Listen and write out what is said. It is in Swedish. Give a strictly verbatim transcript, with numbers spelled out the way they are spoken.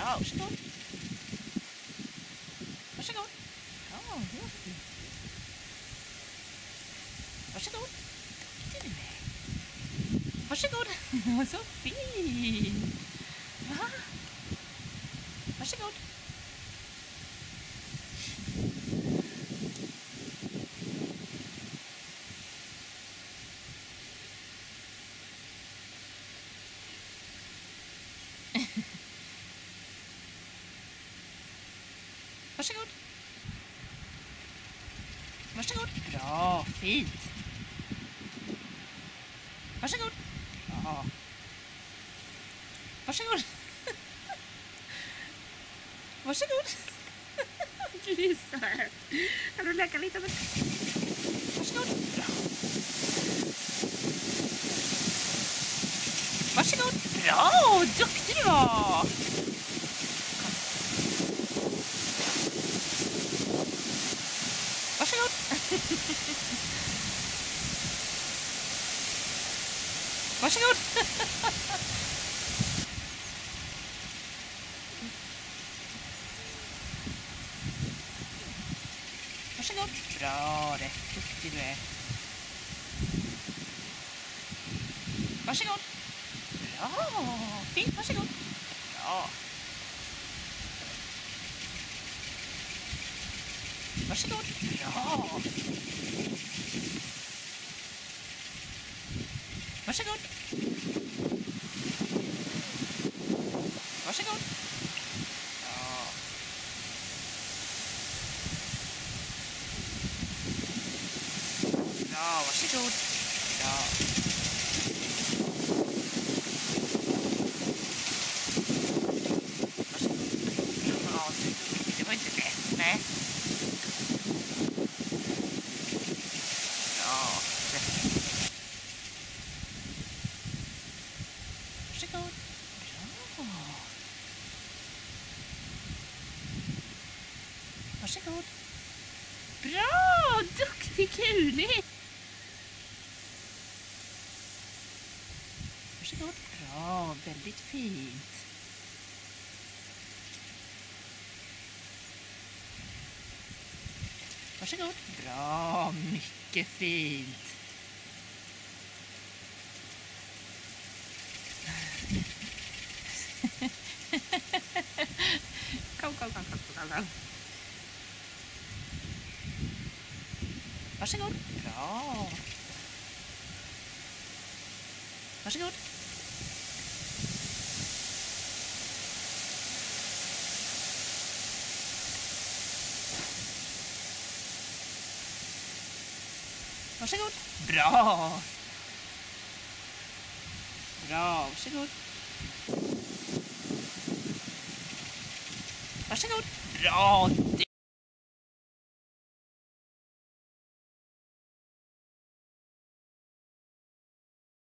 Bra, varsågod. Varsågod. Ja, det var fint. Varsågod. Titta nu. Varsågod. Så fint. Va? Varsågod. Varsågod. Varsågod. Bra, fint. Varsågod. Ja. Varsågod. Varsågod. Du är söt. Kan du leka lite med... Varsågod. Bra. Varsågod. Bra, duktig du var. Varsågod. Varsågod. Varsågod. Bra, rätt duktig du är. Varsågod. Bra, fint, varsågod. Bra. Varsågod. Bra. Varsågod. Varsågod. Ja. Bra, varsågod. Bra. Varsågod. Ja, det var inte lätt, nej. Ja, rätt. Varsågod. Bra. Varsågod. Bra, duktig kulig. Varsågod. Bra, väldigt fint. Varsågod. Bra, mycket fint. Kom, kom, kom, kom, kom, kom. Varsågod. Bra. Varsågod. Varsågod. Bra. Bra, varsågod. Varsågod. Bra.